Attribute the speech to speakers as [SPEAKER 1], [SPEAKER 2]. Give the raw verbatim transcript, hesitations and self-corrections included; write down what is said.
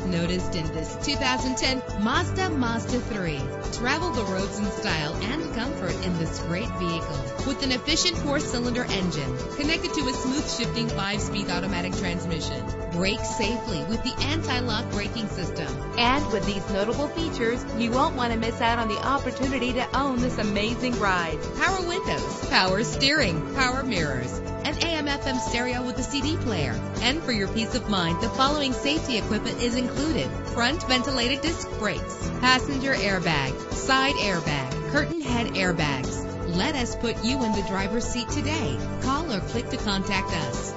[SPEAKER 1] noticed in this two thousand ten Mazda Mazda three. Travel the roads in style and comfort in this great vehicle with an efficient four-cylinder engine connected to a smooth shifting five-speed automatic transmission. Brake safely with the anti-lock braking system. And with these notable features, you won't want to miss out on the opportunity to own this amazing ride. Power windows, power steering, power mirrors, an A M F M stereo with a C D player. And for your peace of mind, the following safety equipment is included: front ventilated disc brakes, passenger airbag, side airbag, curtain head airbags. Let us put you in the driver's seat today. Call or click to contact us.